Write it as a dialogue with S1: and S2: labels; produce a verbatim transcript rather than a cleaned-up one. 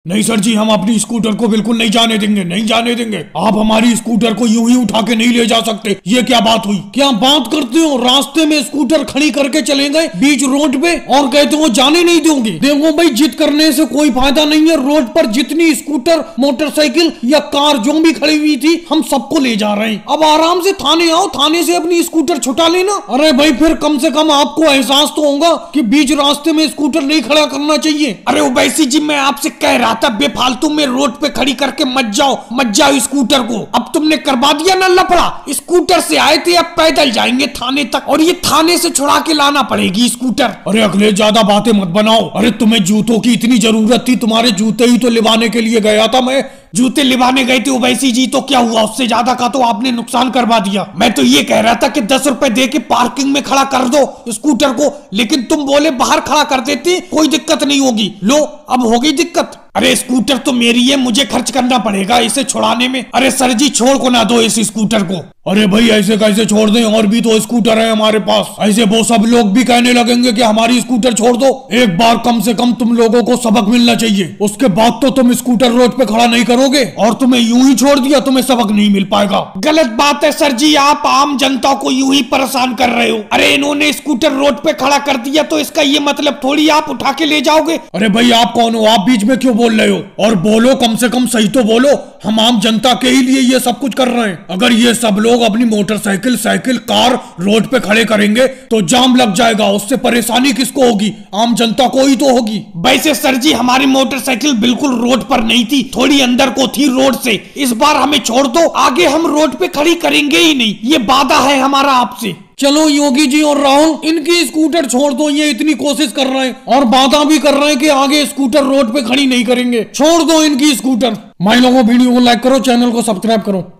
S1: नहीं सर जी, हम अपनी स्कूटर को बिल्कुल नहीं जाने देंगे, नहीं जाने देंगे। आप हमारी स्कूटर को यूं ही उठा के नहीं ले जा सकते। ये क्या बात हुई? क्या बात करते हो? रास्ते में स्कूटर खड़ी करके चले गए बीच रोड पे और कहते हो जाने नहीं दोगे। देखो भाई, जिद करने से कोई फायदा नहीं है। रोड पर जितनी स्कूटर, मोटरसाइकिल या कार जो भी खड़ी हुई थी, हम सबको ले जा रहे हैं। अब आराम से थाने आओ, थाने से अपनी स्कूटर छुटा लेना। अरे भाई, फिर कम से कम आपको एहसास तो होगा कि बीच रास्ते में स्कूटर नहीं खड़ा करना चाहिए।
S2: अरे ओवैसी जी, मैं आपसे कह रहा था बेफालतू में रोड पे खड़ी करके मत जाओ, मत जाओ स्कूटर को। अब तुमने करवा दिया ना लफड़ा। स्कूटर से आए थे, अब पैदल जाएंगे थाने तक, और ये थाने से छुड़ा के लाना पड़ेगी स्कूटर।
S1: अरे अगले, ज्यादा बातें मत बनाओ। अरे तुम्हें जूतों की इतनी जरूरत थी, तुम्हारे जूते ही तो लिवाने के लिए गया था मैं।
S2: जूते लिवाने गए थे ओवैसी जी, तो क्या हुआ? उससे ज्यादा का तो आपने नुकसान करवा दिया। मैं तो ये कह रहा था कि दस रुपए दे के पार्किंग में खड़ा कर दो स्कूटर को, लेकिन तुम बोले बाहर खड़ा कर देते, कोई दिक्कत नहीं होगी। लो, अब होगी दिक्कत। अरे स्कूटर तो मेरी है, मुझे खर्च करना पड़ेगा इसे छुड़ाने में। अरे सर जी, छोड़ को ना दो इस स्कूटर को।
S1: अरे भाई, ऐसे कैसे छोड़ दें? और भी तो स्कूटर है हमारे पास। ऐसे वो सब लोग भी कहने लगेंगे कि हमारी स्कूटर छोड़ दो। एक बार कम से कम तुम लोगों को सबक मिलना चाहिए। उसके बाद तो तुम स्कूटर रोड पे खड़ा नहीं करोगे, और तुम्हें यूं ही छोड़ दिया, तुम्हें सबक नहीं मिल पाएगा।
S2: गलत बात है सर जी, आप आम जनता को यूं ही परेशान कर रहे हो। अरे इन्होंने स्कूटर रोड पे खड़ा कर दिया तो इसका ये मतलब थोड़ी आप उठा के ले जाओगे।
S1: अरे भाई, आप कौन हो? आप बीच में क्यों बोल रहे हो? और बोलो, कम से कम सही तो बोलो। हम आम जनता के ही लिए ये सब कुछ कर रहे हैं। अगर ये सब लोग अपनी मोटरसाइकिल, साइकिल, कार रोड पे खड़े करेंगे तो जाम लग जाएगा। उससे परेशानी किसको होगी? आम जनता को ही तो होगी।
S2: वैसे सर जी, हमारी मोटरसाइकिल बिल्कुल रोड पर नहीं थी, थोड़ी अंदर को थी रोड से। इस बार हमें छोड़ दो, आगे हम रोड पे खड़ी करेंगे ही नहीं, ये वादा है हमारा आपसे।
S1: चलो योगी जी और राहुल, इनकी स्कूटर छोड़ दो। ये इतनी कोशिश कर रहे हैं और वादा भी कर रहे हैं कि आगे स्कूटर रोड पे खड़ी नहीं करेंगे। छोड़ दो इनकी स्कूटर। भाई लोगों, वीडियो को लाइक करो, चैनल को सब्सक्राइब करो।